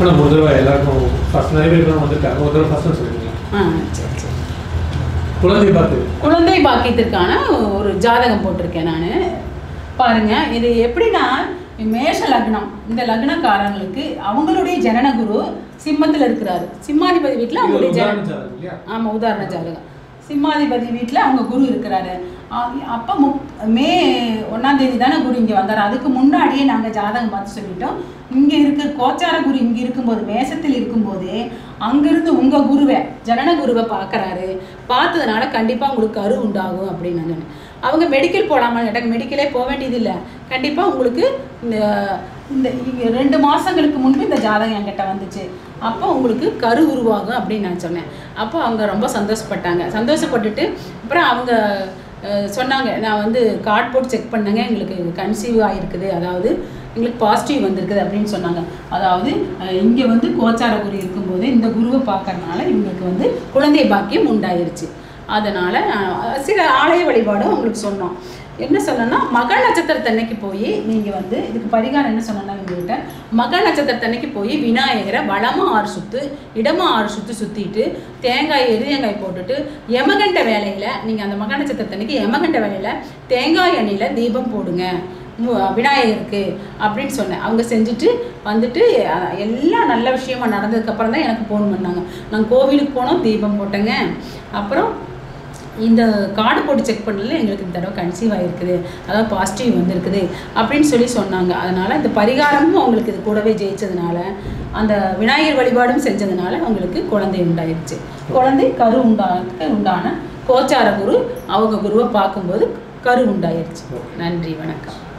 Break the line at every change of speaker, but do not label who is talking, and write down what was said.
Madam ஒரு தடவை எல்லாருக்கும் ஃபர்ஸ்ட் நிறைய பேர் வந்துருக்காங்க, ஒரு தடவை ஃபர்ஸ்ட் சொல்லுங்க.
சரி சரி.
குழந்தை
பாக்கியத்திற்கான ஒரு ஜாதகம் போட்டிருக்கேன் நான். பாருங்க, இது எப்படின்னா மேஷ லக்னம், இந்த லக்னக்காரங்களுக்கு அவங்களுடைய ஜனனகுரு சிம்மத்தில் இருக்கிறாரு. சிம்மாதிபதி வீட்டில் அவங்களுடைய ஆமாம் உதாரண ஜாதகம். சிம்மாதிபதி வீட்டில் அவங்க குரு இருக்கிறாரு. அப்போ மே 1ஆம் தேதி தானே குரு இங்கே வந்தார். அதுக்கு முன்னாடியே நாங்கள் ஜாதகம் பார்த்து சொல்லிட்டோம், இங்கே இருக்க கோச்சார குரு இங்கே இருக்கும்போது மேசத்தில் இருக்கும்போதே அங்கேருந்து உங்கள் குருவை ஜனன குருவை பார்க்குறாரு. பார்த்ததுனால கண்டிப்பாக உங்களுக்கு கரு உண்டாகும் அப்படின்னு நான் சொன்னேன். அவங்க மெடிக்கல் போடாமல் எனக்கு மெடிக்கலே போக வேண்டியதில்லை, கண்டிப்பாக உங்களுக்கு இந்த 2 மாதங்களுக்கு முன்பு இந்த ஜாதகம் என்கிட்ட வந்துச்சு, அப்போ உங்களுக்கு கரு உருவாகும் அப்படின்னு நான் சொன்னேன். அப்போ அவங்க ரொம்ப சந்தோஷப்பட்டுட்டு அப்புறம் அவங்க சொன்னாங்க, நான் வந்து கார்டு போட்டு செக் பண்ணேங்க, எங்களுக்கு கன்சீவ் ஆகிருக்குது, அதாவது எங்களுக்கு பாசிட்டிவ் வந்திருக்குது அப்படின்னு சொன்னாங்க. அதாவது இங்கே வந்து கோச்சார குரு இருக்கும்போது இந்த குருவை பார்க்கறதுனால இவங்களுக்கு வந்து குழந்தை பாக்கியம் உண்டாயிருச்சு. அதனால் சில ஆலய வழிபாடும் அவங்களுக்கு சொன்னோம். என்ன சொன்னோன்னா, மக நட்சத்திரத்தன்னைக்கு போய் நீங்கள் வந்து இதுக்கு பரிகாரம் என்ன சொன்னோன்னா, எங்கள்கிட்ட மக நட்சத்திரத்தன்னைக்கு போய் விநாயகரை வளமாக 6 சுற்று இடமாக 6 சுற்று சுற்றிட்டு எரியங்காய் போட்டுட்டு யமகண்ட வேலையில் நீங்கள் அந்த மக நட்சத்திரத்தன்னைக்கு யமகண்ட வேலையில் தேங்காய் எண்ணெயில் தீபம் போடுங்க விநாயகருக்கு அப்படின்னு சொன்னேன். அவங்க செஞ்சுட்டு வந்துட்டு எல்லாம் நல்ல விஷயமா நடந்ததுக்கப்புறம் தான் எனக்கு ஃபோன் பண்ணாங்க. நாங்கள் கோவிலுக்கு போனோம், தீபம் போட்டேங்க, அப்புறம் இந்த கார்டு போட்டு செக் பண்ணல எங்களுக்கு இந்த தடவை கன்சீவ் ஆகிருக்குது, அதாவது பாசிட்டிவ் வந்திருக்குது அப்படின்னு சொன்னாங்க. அதனால் இந்த பரிகாரமும் அவங்களுக்கு இது கூடவே ஜெயிச்சதுனால, அந்த விநாயகர் வழிபாடும் செஞ்சதுனால அவங்களுக்கு குழந்தை உண்டாயிருச்சு. குழந்தை கரு உண்டான கோச்சார குரு அவங்க குருவை பார்க்கும்போது கரு உண்டாயிருச்சு. நன்றி, வணக்கம்.